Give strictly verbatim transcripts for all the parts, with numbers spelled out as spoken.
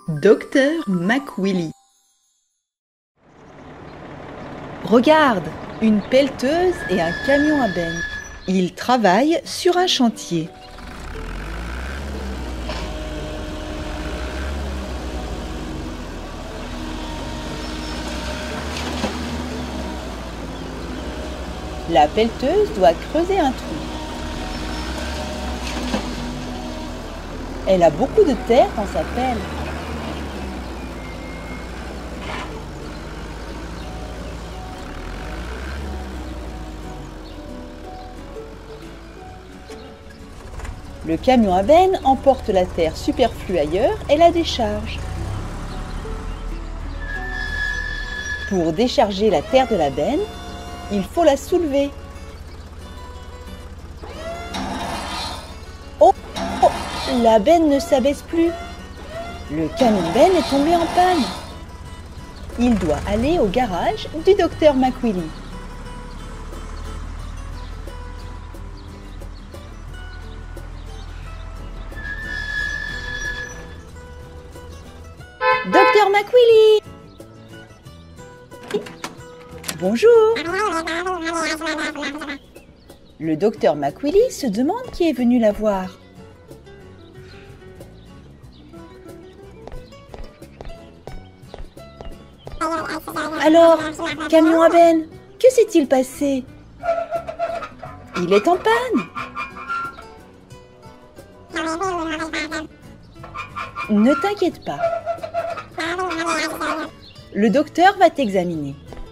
Docteur McWilly. Regarde, une pelleteuse et un camion à benne. Ils travaillent sur un chantier. La pelleteuse doit creuser un trou. Elle a beaucoup de terre dans sa pelle. Le camion à benne emporte la terre superflue ailleurs et la décharge. Pour décharger la terre de la benne, il faut la soulever. Oh, oh, la benne ne s'abaisse plus. Le camion benne est tombé en panne. Il doit aller au garage du docteur McWilly. Docteur McWilly! Bonjour! Le docteur McWilly se demande qui est venu la voir. Alors, camion à benne, que s'est-il passé? Il est en panne. Ne t'inquiète pas. Le docteur va t'examiner.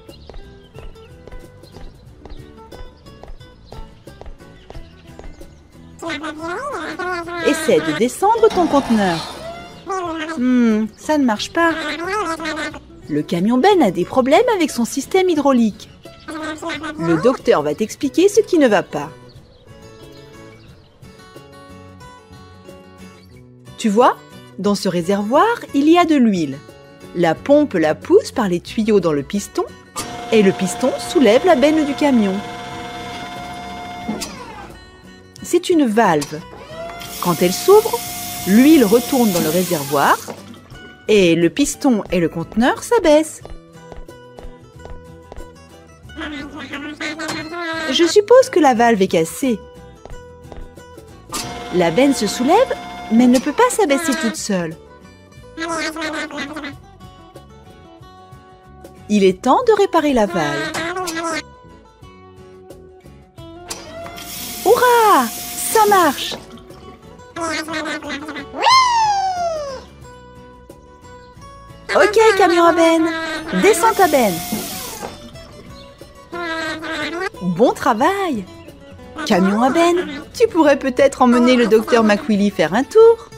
Essaie de descendre ton conteneur. Hmm, ça ne marche pas. Le camion benne a des problèmes avec son système hydraulique. Le docteur va t'expliquer ce qui ne va pas. Tu vois, dans ce réservoir, il y a de l'huile. La pompe la pousse par les tuyaux dans le piston et le piston soulève la benne du camion. C'est une valve. Quand elle s'ouvre, l'huile retourne dans le réservoir et le piston et le conteneur s'abaissent. Je suppose que la valve est cassée. La benne se soulève, mais ne peut pas s'abaisser toute seule. Il est temps de réparer la valve. Hurrah! Ça marche! Ok, camion à benne, descends ta benne. Bon travail! Camion à benne, tu pourrais peut-être emmener le docteur McWilly faire un tour?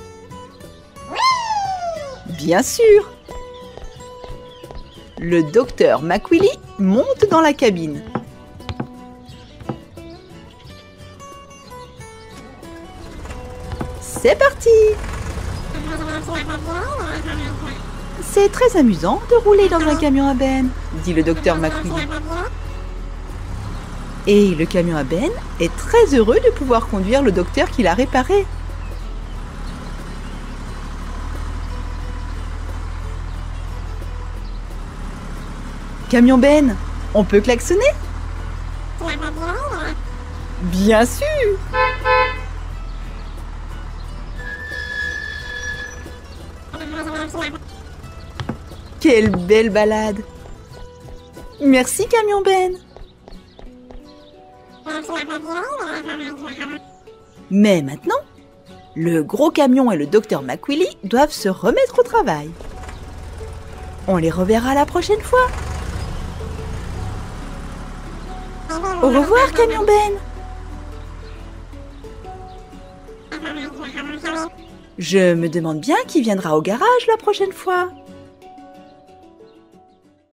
Bien sûr! Le docteur McWilly monte dans la cabine. C'est parti! C'est très amusant de rouler dans un camion à benne, dit le docteur McWilly. Et le camion à benne est très heureux de pouvoir conduire le docteur qui l'a réparé. Camion benne, on peut klaxonner? Bien sûr! Quelle belle balade! Merci, camion benne! Mais maintenant, le gros camion et le docteur McWilly doivent se remettre au travail. On les reverra la prochaine fois. Au revoir, camion benne! Je me demande bien qui viendra au garage la prochaine fois.